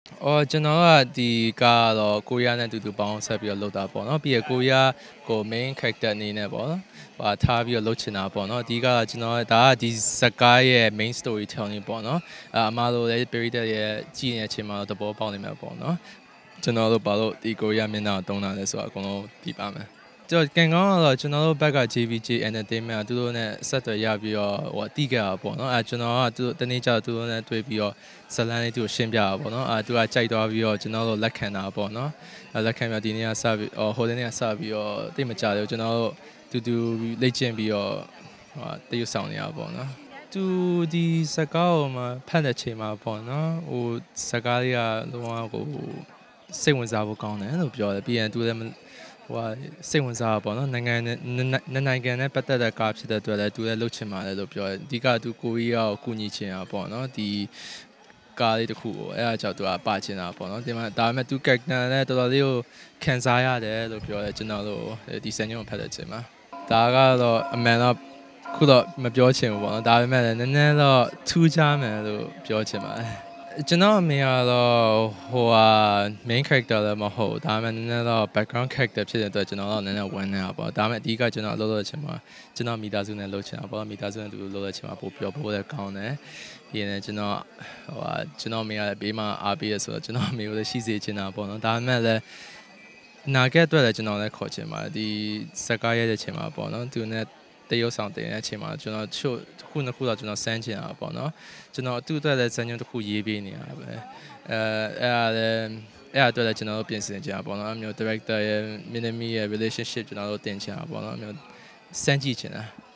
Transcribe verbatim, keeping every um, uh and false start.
哦，ကျွန်တော်ကဒီကတော့ကိုရီးယားနဲ့အတူတူပေါင်းဆက်ပြီးတော့လုပ်တာပေါ့နော်ပြီးရကိုရီးယားကို main character အနေနဲ့ပေါ့နော်ဟိုထားပြီးတော့လုပ်ချင်တာပေါ့နော်အဓိကကျွန်တော်ဒါကဒီဇာတ်ကားရဲ့ main story telling ပေါ့နော်အအမားတို့လည်းပရိသတ်ရဲ့ကြည့်နေတဲ့အချိန်မှာတော့သဘောပေါက်နေမှာပေါ့နော်ကျွန်တော်တို့ဘာလို့ဒီကိုရီးယားမျက်နှာကိုတုံးတာလဲဆိုတော့အကုန်လုံးသိပါမယ်ကျွန်တော်ကင်ကောင်းကတော့ကျွန်တော်တို့ဘက်က ဂျေ ဗီ ဂျေ Entertainment ကသူတို့နဲ့ဆက်သွယ်ရပြီးတော့ဟိုတီးခဲ့တာပေါ့နော်အဲကျွန်တော်ကသူတို့တနေ့ကျတော့သူတို့နဲ့တွေ့ပြီးတော့ဇလန်းလေးသူကိုရှင်းပြတာပေါ့နော်အဲသူကကြိုက်သွားပြီးတော့ကျွန်တော်တို့လက်ခံတာပေါ့နော်အဲလက်ခံပြီးဒီနေ့ကစပြီးဟိုတနေ့ကစပြီးတော့တိတ်မကြတယ်ကျွန်တော်တို့တူတူလေ့ကျင့်ပြီးတော့ဟိုတရုပ်ဆောင်နေရပါပေါ့နော်သူဒီစကားကိုမှဖတ်တဲ့ချိန်မှာပေါ့နော်ဟိုစကားလေးကလုံးဝကိုစိတ်ဝင်စားဖို့ကောင်းတယ်လို့ပြောတယ်ပြီးရင်သူလည်းဟိုကစိတ်ဝင်စားပါပေါ့နော်နိုင်ငံနဲ့နိုင်ငံနဲ့ပတ်သက်တဲ့ကားဖြစ်တဲ့အတွက်လည်းသူလည်းလှုပ်ချင်ပါတယ်လို့ပြောတယ်အဓိကသူကိုရီးယားကိုကူညီချင်တာပေါ့နော်ဒီကားလေးတစ်ခုကိုအဲအကြောင်းသူကပါချင်တာပေါ့နော်ဒီမှာဒါပေမဲ့သူ character နဲ့တော်တော်လေးကိုခံစားရတယ်လို့ပြောတယ်ကျွန်တော်တို့ဒီစံညုံဖတ်တဲ့အချိန်မှာဒါကတော့အမှန်တော့ခုတော့မပြောချင်ဘူးပေါ့နော်ဒါပေမဲ့လည်းနည်းနည်းတော့ထူးခြားမယ်လို့ပြောချင်ပါတယ်ကျွန်တော်အမေကတော့ဟိုဟာ main character လည်းမဟုတ်ဒါပေမဲ့နည်းနည်းတော့ background character ဖြစ်တဲ့အတွက်ကျွန်တော်တော့နည်းနည်းဝမ်းနေတာပေါ့ဒါပေမဲ့အဓိကကျွန်တော်လုပ်လို့ချင်မှာကျွန်တော်မိသားစုနဲ့လုပ်ချင်တာပေါ့မိသားစုနဲ့တူလုပ်လို့ချင်မှာပို့ပြောဖို့လည်းကောင်းတယ်ပြီးရင်ကျွန်တော်ဟိုဟာကျွန်တော်မိရဘေးမှာအားပေးရဆိုတော့ကျွန်တော်မိကိုလည်းရှိစေချင်တာပေါ့နော်ဒါပေမဲ့လည်းနာဂက်အတွက်လည်းကျွန်တော်လည်းခေါ်ချင်ပါတယ်ဒီစကားရတဲ့ချိန်မှာပေါ့နော်သူနဲ့တရုပ်ဆောင်တင်တဲ့အချိန်မှာကျွန်တော်ချို့ခုနှစ်ခုတော့ကျွန်တော်စမ်းချင်တာပေါ့နော်ကျွန်တော်အတူတူလည်းစမ်းညွှန်းတစ်ခုရေးပေးနေတာပဲအဲအဲ့ဒါလည်းအဲ့အတွက်လည်းကျွန်တော်တို့ပြင်ဆင်ကြတာပေါ့နော်အမျိုး director ရဲ့ minimi ရဲ့ relationship ကျွန်တော်တို့တင်ချင်တာပေါ့နော်အမျိုးစမ်းကြည့်ချင်တာ